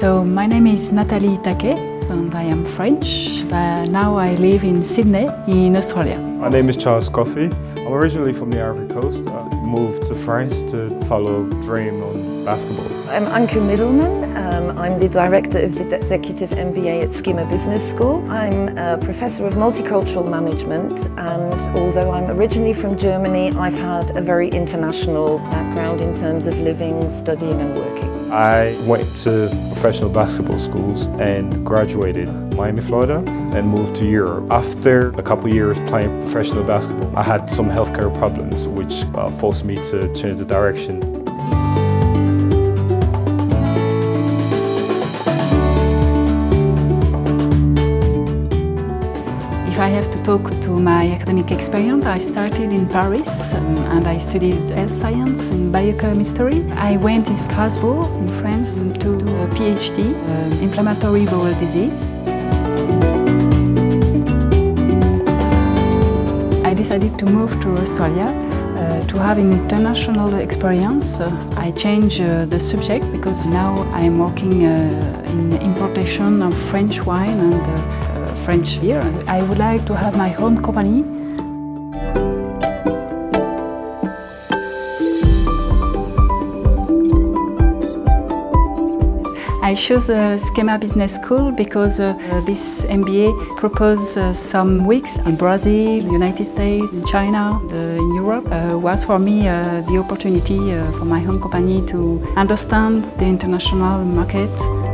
So my name is Nathalie Taquet and I am French. Now I live in Sydney in Australia. My name is Charles Coffey. I'm originally from the Ivory Coast. I moved to France to follow a dream on basketball. I'm Anke Middelman. I'm the director of the Executive MBA at Schema Business School. I'm a professor of multicultural management, and although I'm originally from Germany, I've had a very international background in terms of living, studying and working. I went to professional basketball schools and graduated in Miami, Florida, and moved to Europe. After a couple of years playing professional basketball, I had some healthcare problems which forced me to change the direction. If I have to talk to my academic experience, I started in Paris and I studied health science and biochemistry. I went in Strasbourg in France to do a PhD, inflammatory bowel disease. I decided to move to Australia to have an international experience. I changed the subject because now I am working in importation of French wine and French beer. I would like to have my own company. I chose Schema Business School because this MBA proposes some weeks in Brazil, United States, China, in Europe. Was for me the opportunity for my own company to understand the international market.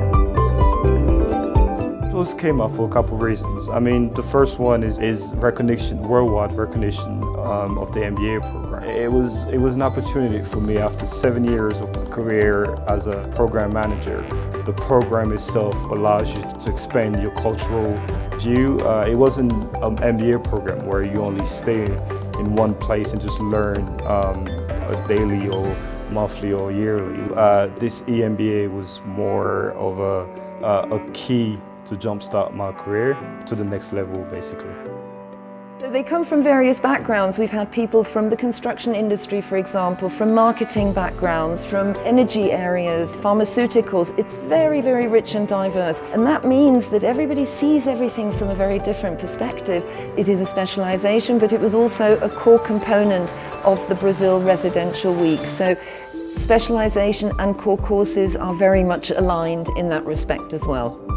Those came up for a couple of reasons. I mean, the first one is recognition, worldwide recognition of the MBA program. It was an opportunity for me after 7 years of career as a program manager. The program itself allows you to expand your cultural view. It wasn't an MBA program where you only stay in one place and just learn daily or monthly or yearly. This EMBA was more of a key to jumpstart my career to the next level, basically. So they come from various backgrounds. We've had people from the construction industry, for example, from marketing backgrounds, from energy areas, pharmaceuticals. It's very, very rich and diverse. And that means that everybody sees everything from a very different perspective. It is a specialization, but it was also a core component of the Brazil Residential Week. So specialization and core courses are very much aligned in that respect as well.